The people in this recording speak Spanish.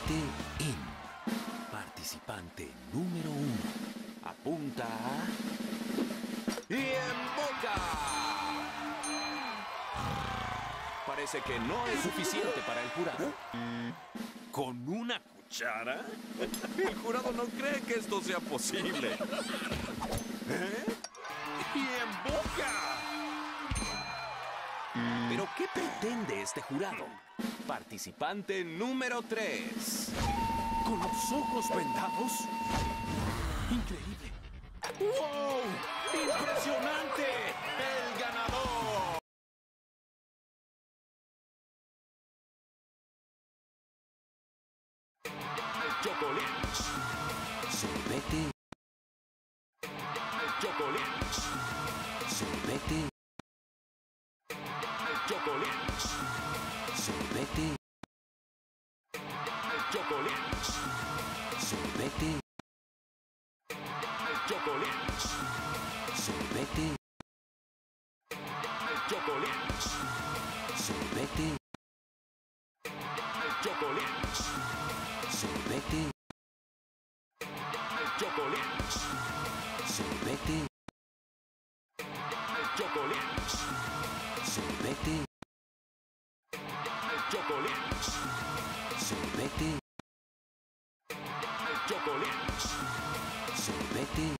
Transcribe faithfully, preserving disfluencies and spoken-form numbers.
Sorbete in. Participante número uno. Apunta y en boca. Parece que no es suficiente para el jurado. ¿Con una cuchara? El jurado no cree que esto sea posible. ¿Eh? ¡Y en boca! ¿Pero qué pretende este jurado? Participante número tres. ¿Con los ojos vendados? ¡Increíble! ¡Wow! ¡Impresionante! ¡El ganador! Chocolate. Sorbete. Chocolate. Sorbete. Chocolate. Sorbete. Chocolate. Sorbete. Chocolate. Sorbete. Chocolate. Sorbete. Chocolate. Sorbete. Chocolate. Sorbete. Chocolate. Sorbete. Chocolate. Sorbete. Chocolate. Sorbete.